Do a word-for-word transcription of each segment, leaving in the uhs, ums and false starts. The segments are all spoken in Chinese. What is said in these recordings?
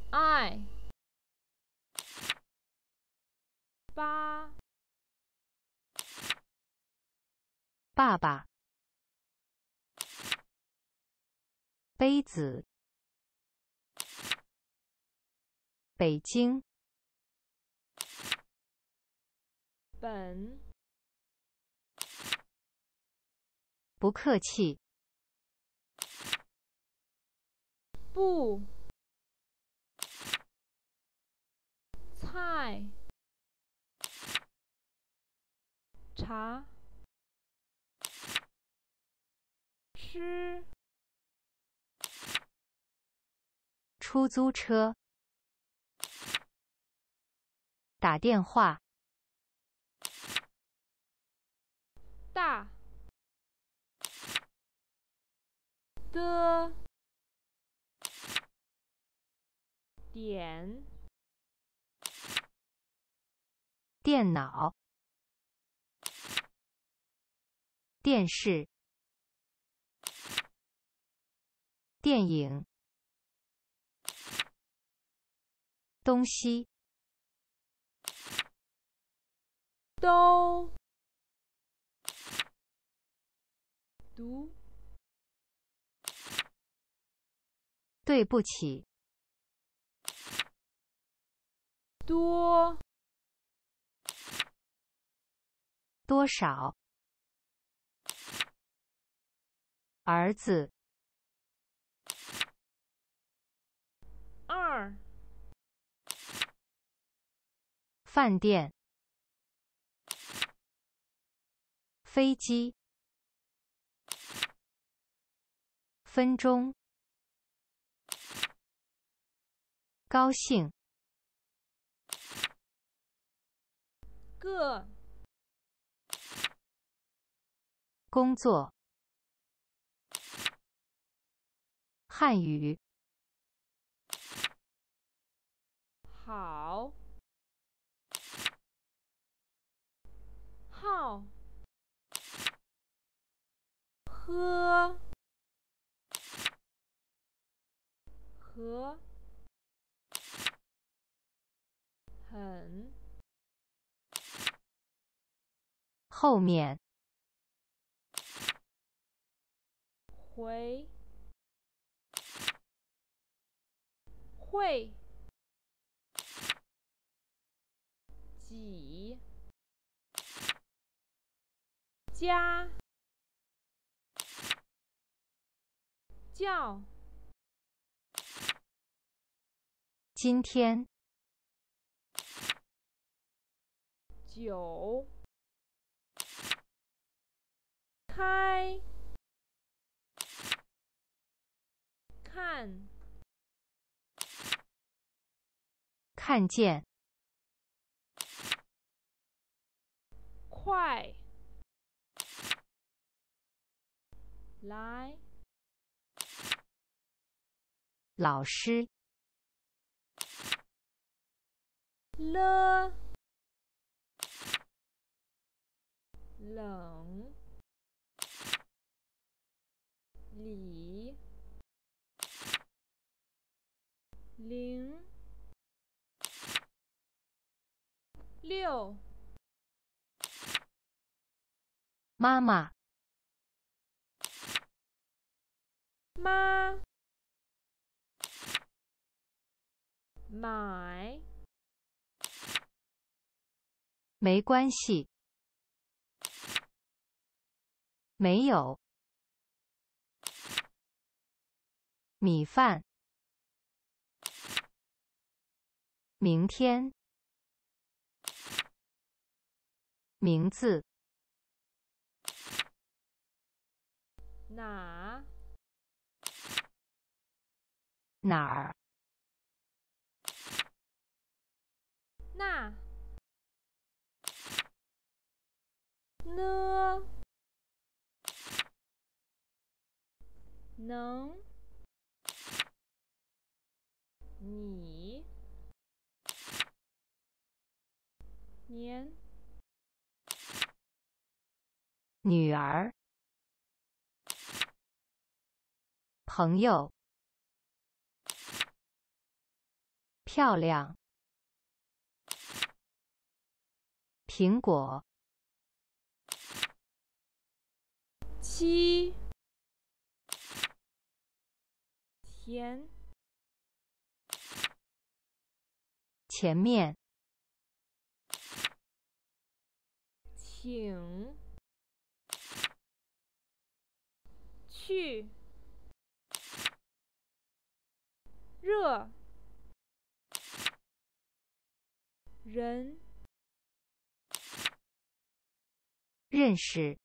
爱，八， 爸爸，杯子，北京， 本， 不客气， 不，菜，茶，吃， 出租车，打电话， 大，的，点， 电脑，电视，电影，东西， 都，读， 对不起， 多， 多少，儿子， 二， 饭店，飞机，分钟，高兴， 个， 工作，汉语， 好，好，喝，和，很， 后面， 回，会，几，加，叫， 今天， 九，开，看， 看见， 快，来， 老师， 了，冷，里，零，六， 妈妈， 妈，买， 没关系，没有，米饭，明天，名字， 哪， 哪儿， 那，呢，能，你，年， 女儿，朋友， 漂亮。苹果。 七。甜。 前面。 请。去。热。人。 认识。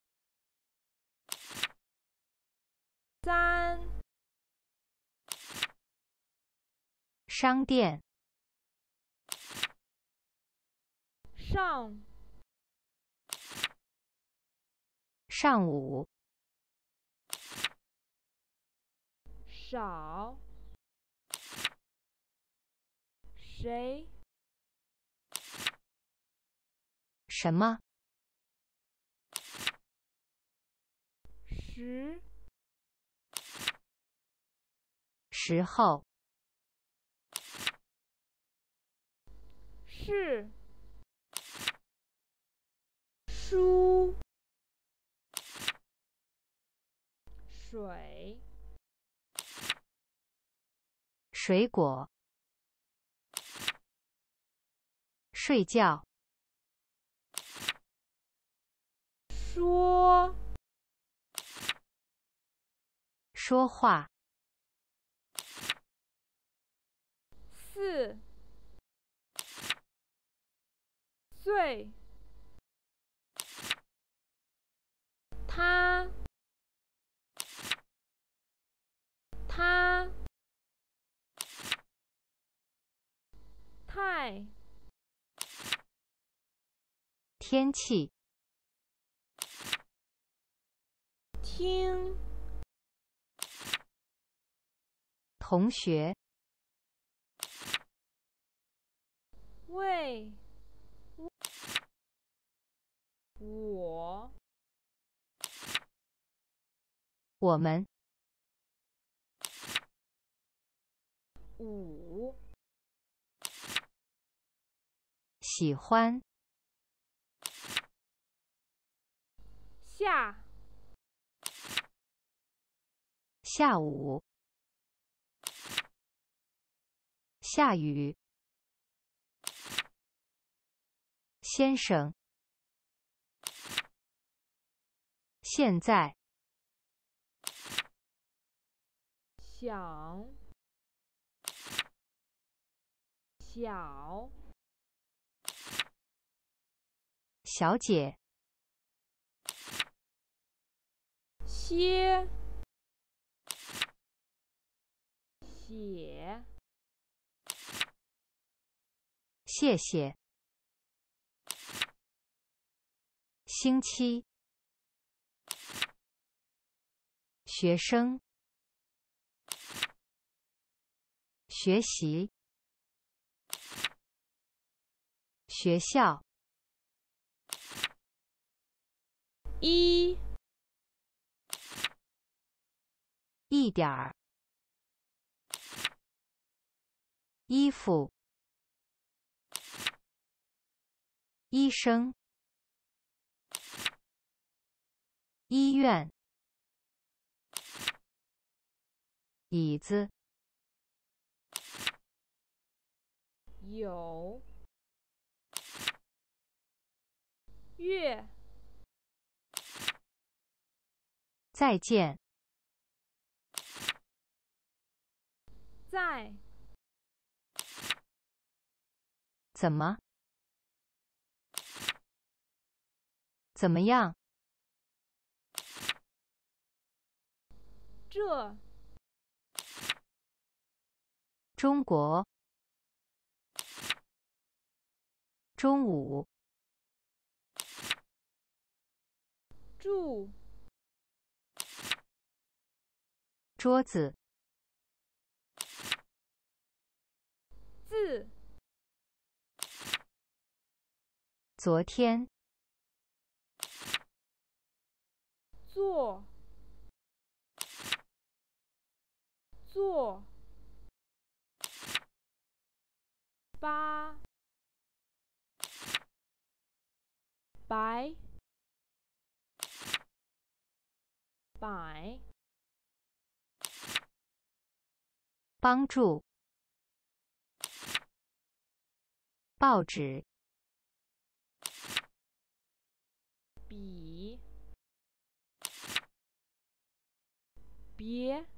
三。 商店。 上。 上午。 少。谁？ 什么？ 时。 时候。 是。书。水。 水果。睡觉。 说。 说话。 四。岁。他。他。太。 天气。 听。 同学。 为。我。 我们。 五。 喜欢。 下。 下午。下雨。先生。现在。 想。小。 小姐。 些。写。 谢谢。星期。学生。学习。学校。 一。 一点儿。衣服。医生。医院。椅子。 有。月。 再见。 在。 怎么？怎么样？ 这。 中国。中午。 住。 桌子。 字。 昨天。 做。做。 八，白，百， 帮助，报纸， 比，别，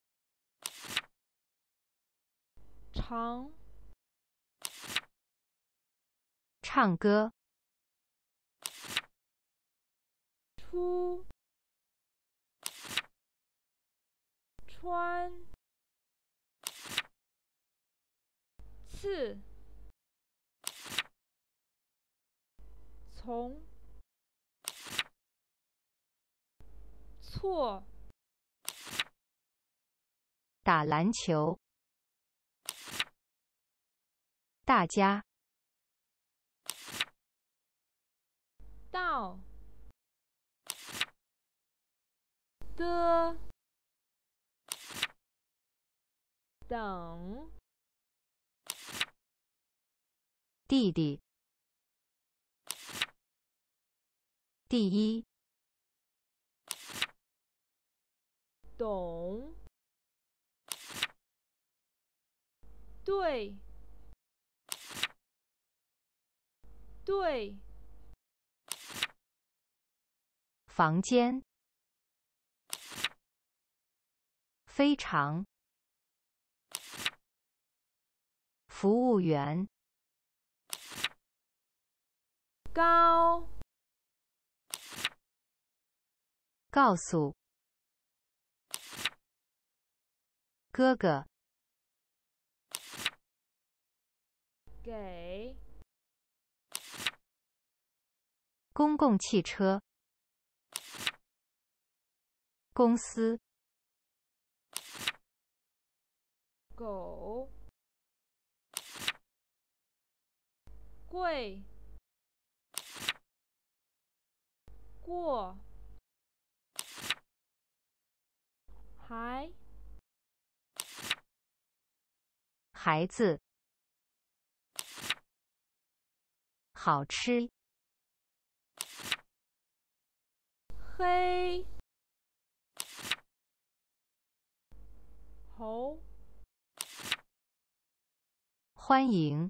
长， 唱歌， 出，穿，次，从，错， 打篮球，大家， 到，的，等， 弟弟，第一， 懂，对，对， 房间，非常，服务员， 高， 告诉，哥哥， 给， 公共汽车，公司， 狗，贵，过，还， 孩子，好吃， 黑，猴， 欢迎，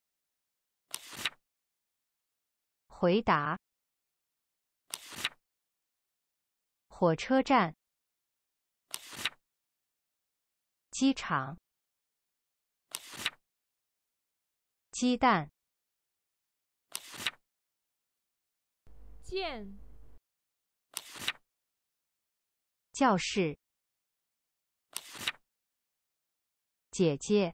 回答，火车站，机场，鸡蛋， 见， 教室，姐姐，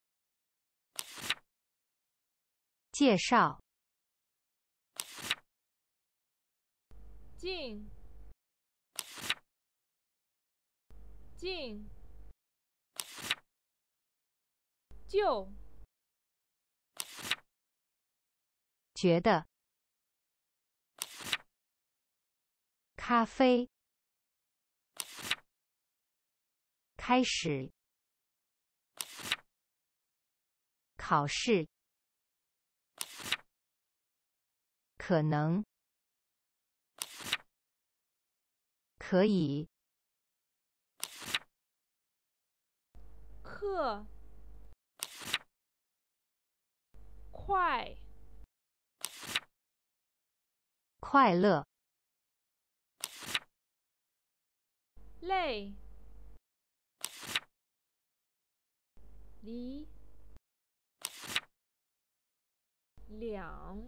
介绍， 进，进，就， 觉得，咖啡，开始，考试，可能，可以， 课，快， 快乐， 累，离，两，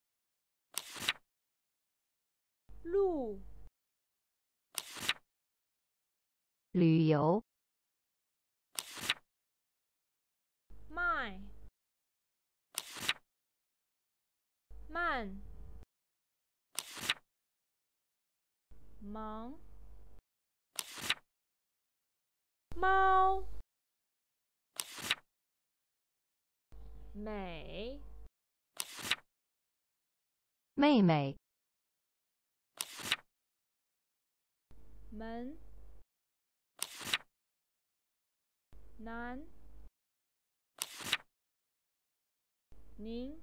路， 旅游， 卖，慢，忙，猫，美， 妹妹， 门，南， 您、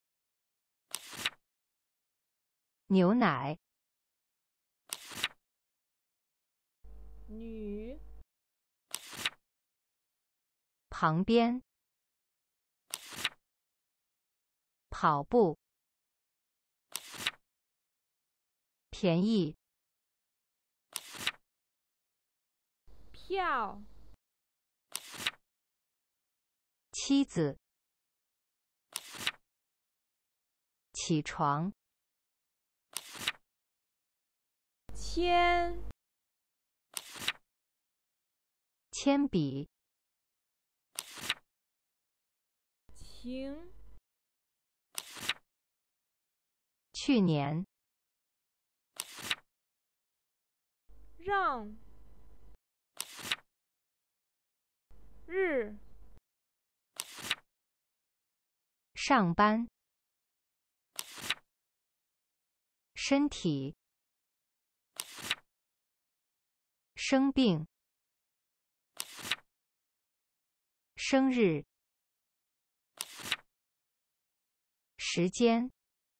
牛奶、 女、 旁边、跑步、便宜、 票、 妻子、起床、 铅、 铅笔、 情、 去年、 让、日、 上班、身体、生病、生日、时间、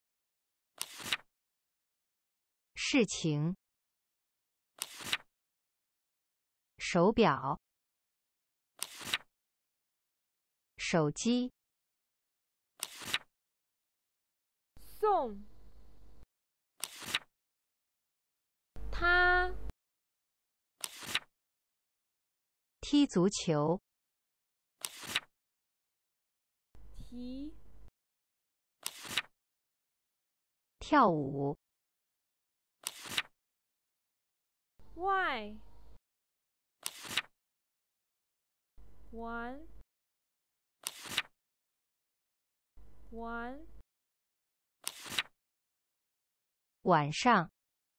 事情、手表、手机、 送、他、 踢足球、 提、 跳舞、 外、玩、玩、 晚上。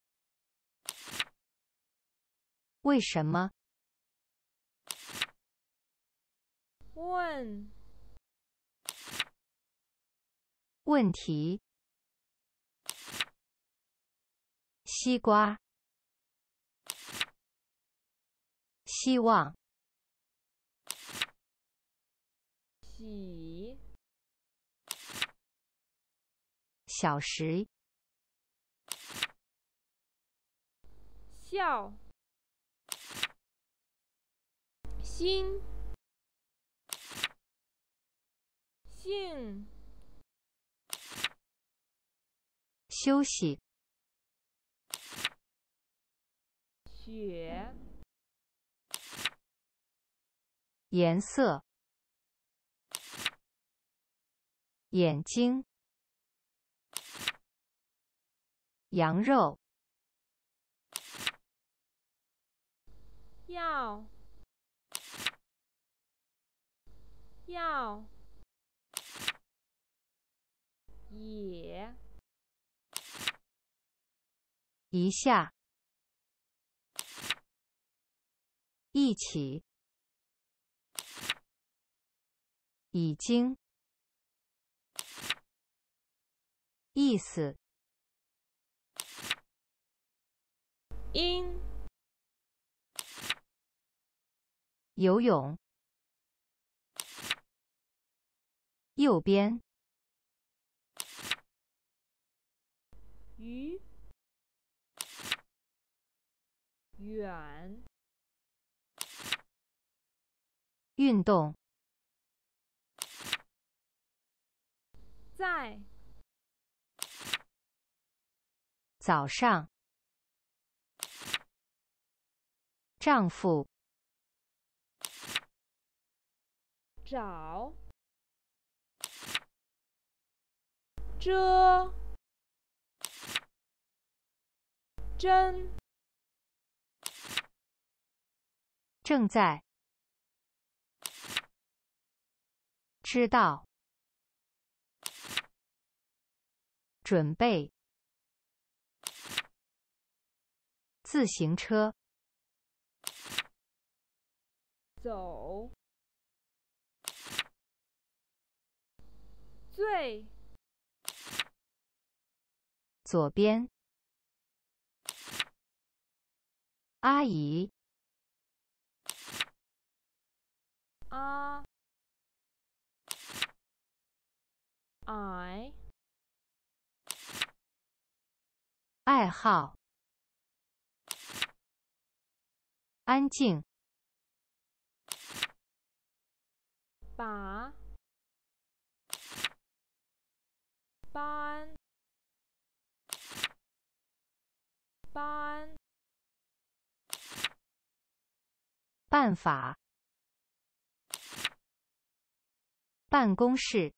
为什么？ 问、 问题。西瓜。希望。 洗、 小时。 笑、心、性、 休息。 雪、 颜色。眼睛。羊肉。 要、要、也、 一下。一起。已经。意思。 因、 游泳。右边。 于、远、 运动。 在、 早上。丈夫。 找、遮、真、 正在。知道。准备。自行车。 走、最、 左边。阿姨。 啊、 I 爱好，安静， 把班班办法，办公室，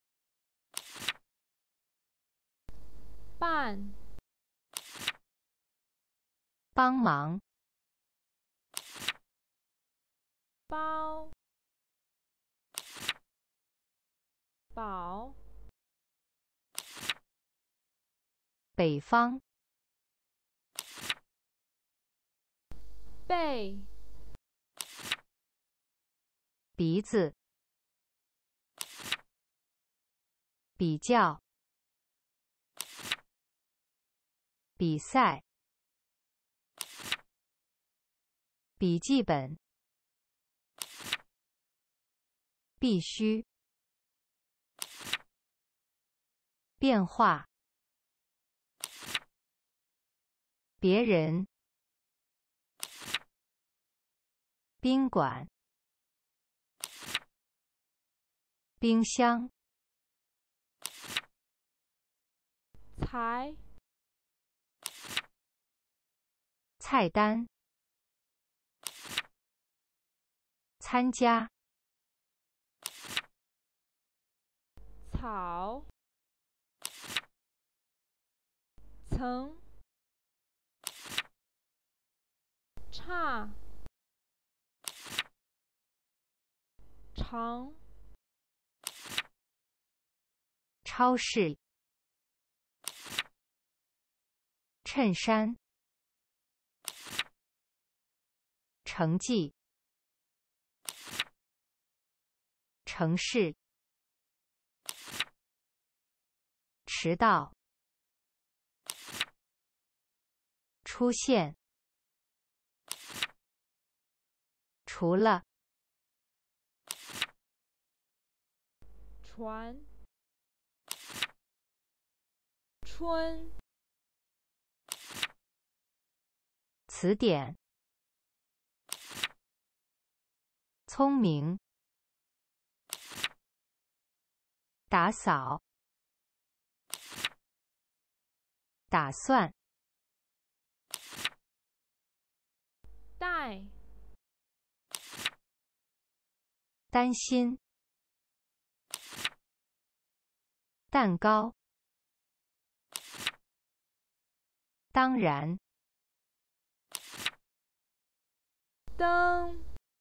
办帮忙， 包宝北方， 背鼻子，比较，比赛，笔记本，必须，变化，别人，宾馆，冰箱， 才菜单，参加， 草曾差长超市，衬衫，成绩，城市，迟到，出现，除了， 船春词典，聪明，打扫，打算， 带担心，蛋糕，当然， 灯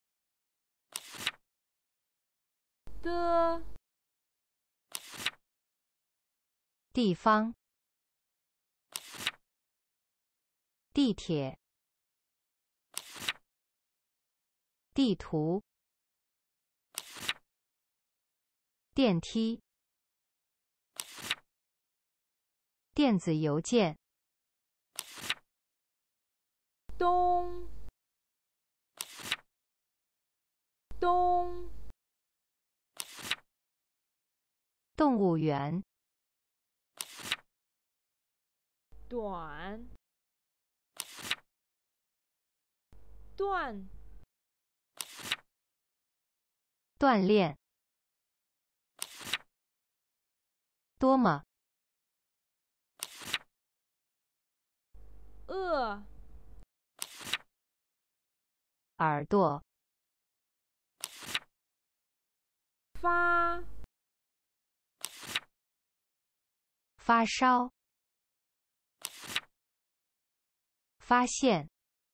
的地方，地铁，地图，电梯，电子邮件， 东东动物园， 短断锻炼，多么， 饿耳朵， 发发烧，发现，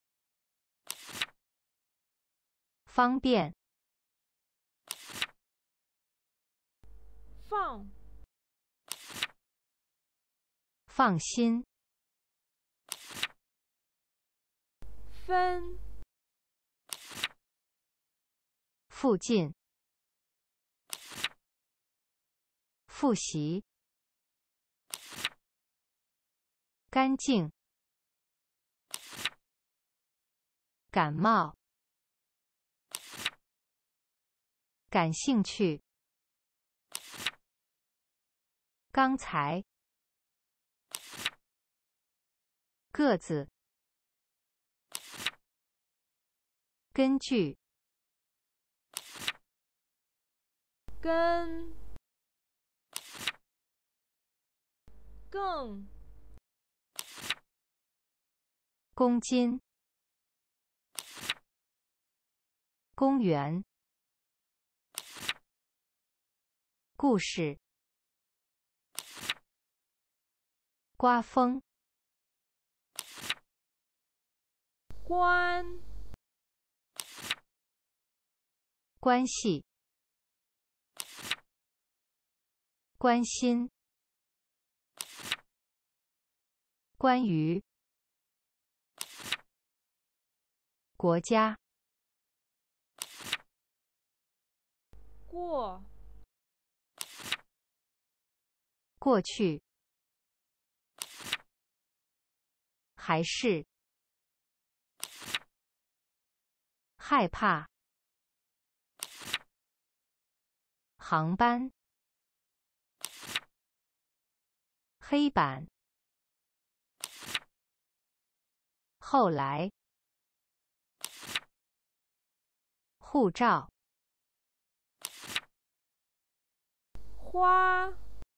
方便， 放放心， 分附近，复习，干净，感冒，感兴趣， 刚才，个子，根据， 跟，更， 公斤，公园，故事，刮风， 关， 关系，关心，关于，国家， 过， 过去，还是，害怕，航班，黑板，后来，护照， 花，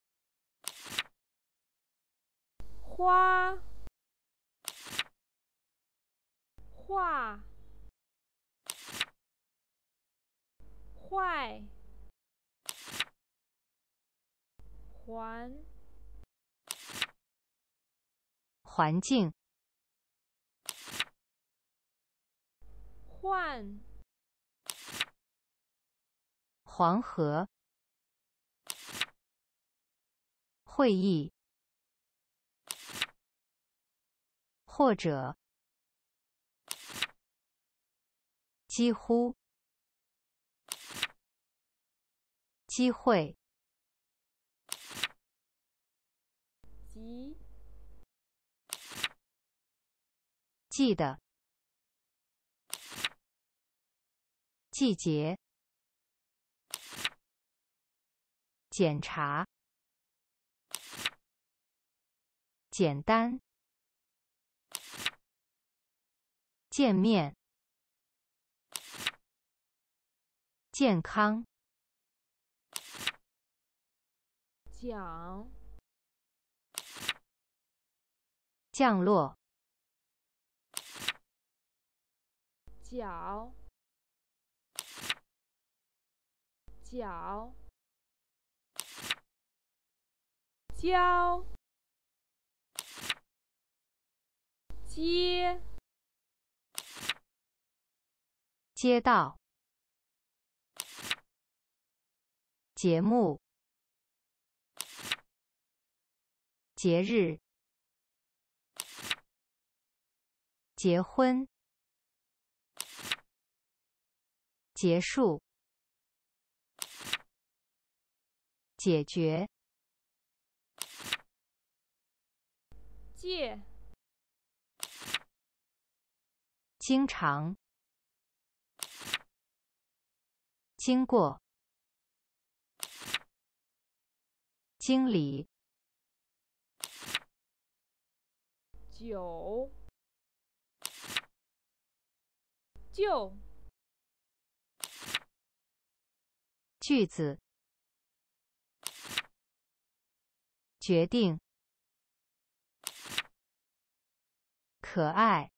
花，画，坏，环， 环境， 换， 黄河，会议，或者，几乎，机会， 急， 记得，季节，检查，简单，见面，健康， 讲， 降落， 脚，脚，交，接， 街道，节目，节日，结婚，结束，解决， 借， 经常，经过，经理， 酒，就， 句子，决定，可爱，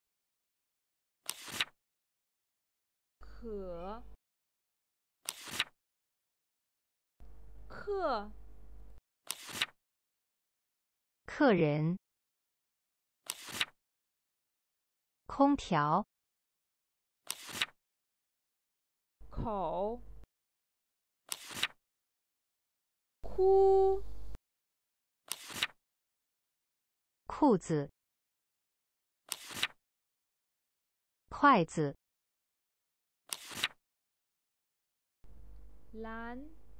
可，客， 客人，空调， 口，哭， 裤子，筷子， 蓝，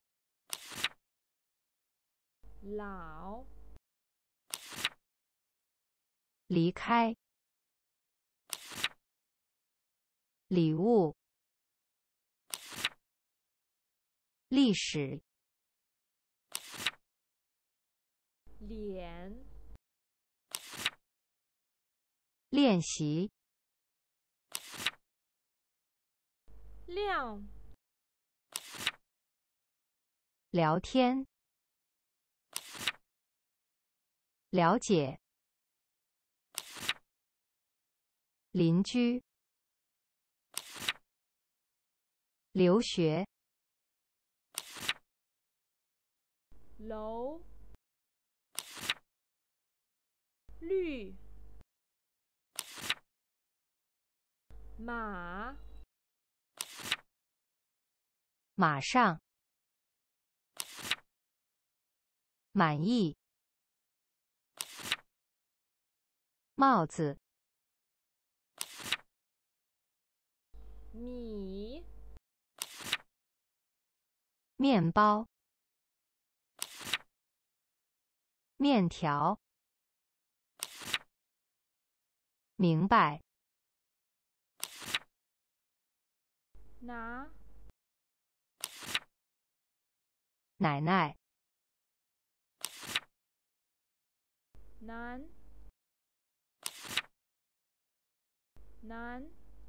老， 离开，礼物，历史， 脸， 练习， 亮， 聊天，了解，邻居，留学， 楼，绿，马， 马上，满意，帽子， 米， 面包，面条，明白， 拿， 奶奶， 难，难，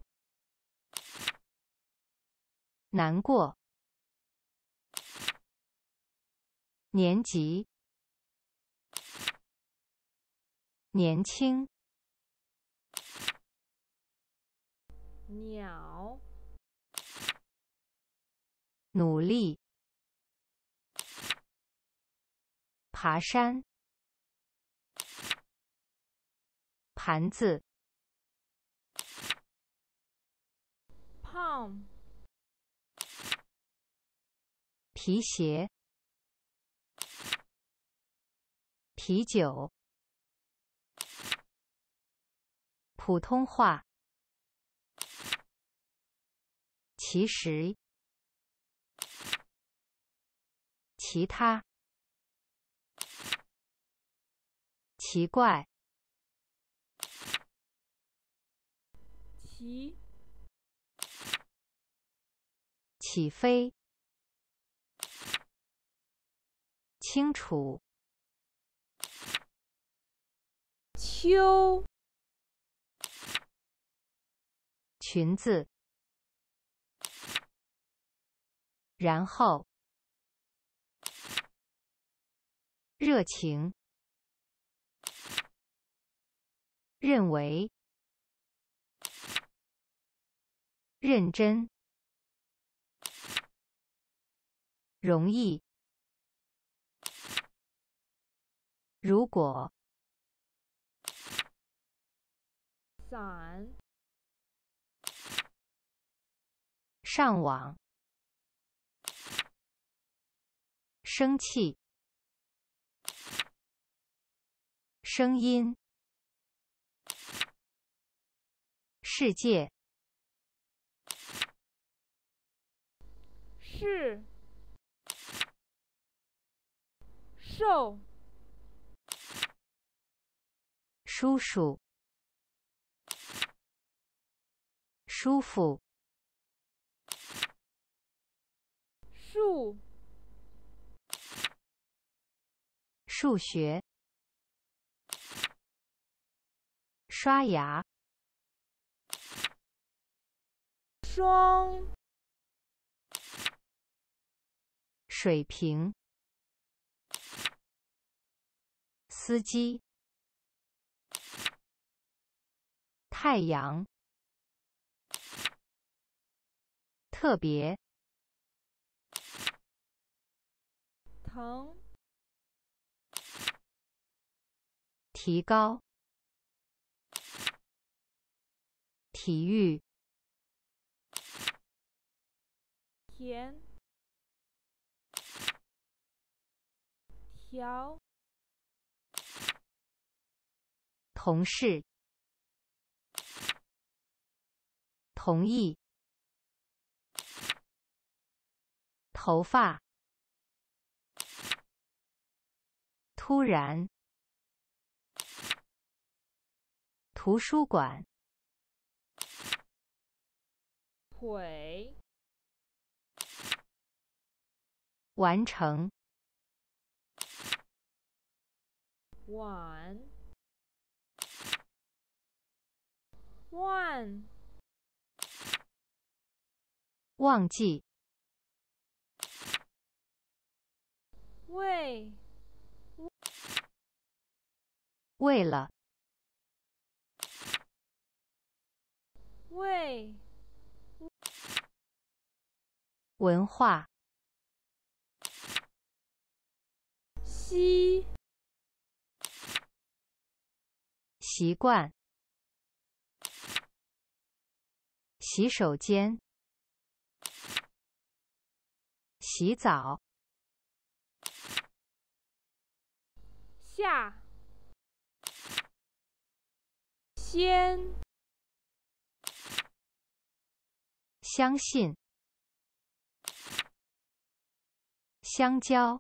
难过，年级，年轻， 鸟， 努力，爬山，盘子， 胖， 皮鞋，啤酒，普通话，其实，其他，奇怪， 骑， 起飞，清楚， 秋， 裙子，然后，热情，认为，认真，容易，如果， 伞， 上网，生气，声音，世界， 是，瘦， 叔叔，舒服， 树， 数学，刷牙， 双， 水平，司机，太阳，特别， 疼， 提高，体育， 甜，调， 同事，同意，头发，突然，图书馆， 腿， 完成， 晚万忘记， 为为了， 为文化， 西习惯，洗手间，洗澡， 下先相信，香蕉，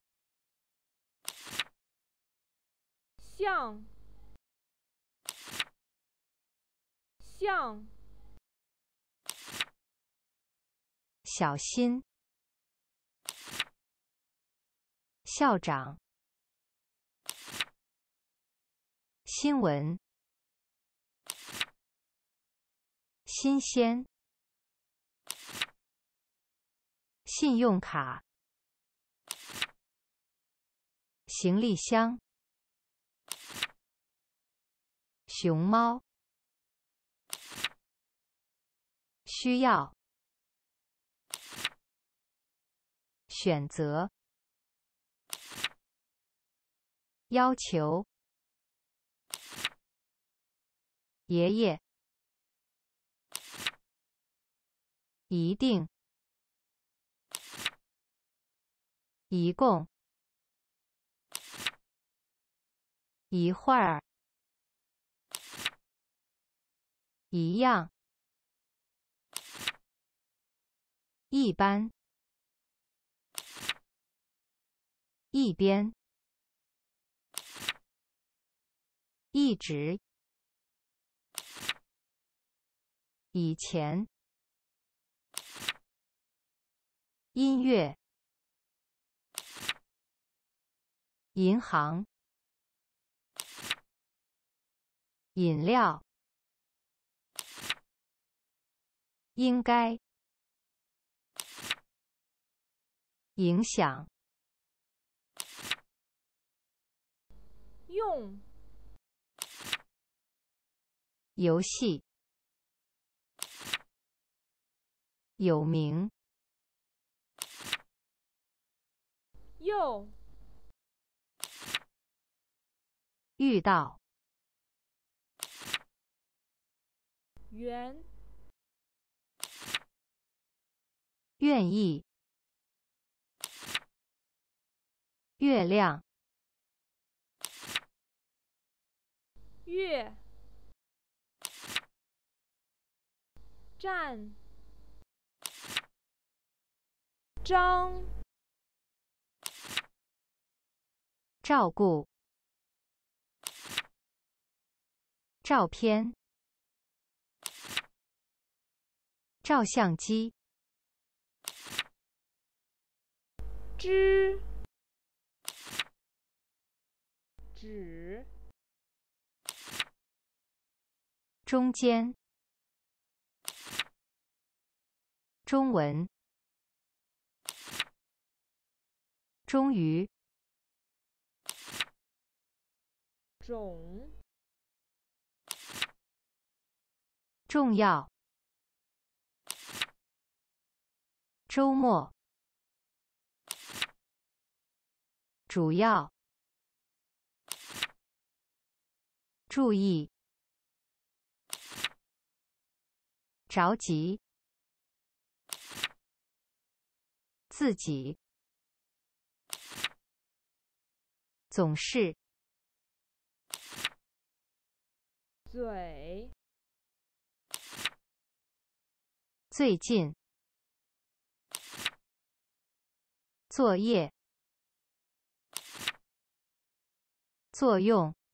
向向小心，校长，新闻，新鲜，信用卡，行李箱，熊猫，需要，选择，要求，爷爷，一定，一共，一会儿，一样，一般，一边，一直，以前，音乐，银行，饮料，应该，影响， 用游戏，有名， 又遇到， 圆愿意，月亮， 月站张照顾，照片，照相机， 之指中间，中文，终于， 种重要，周末，主要，注意，着急，自己，总是， 嘴最近，作业，作用，